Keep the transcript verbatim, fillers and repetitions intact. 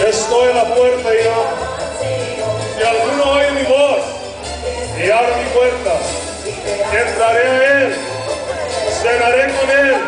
Estoy a la puerta y llamo. Si alguno oye mi voz y abre mi puerta, entraré a él, cenaré con él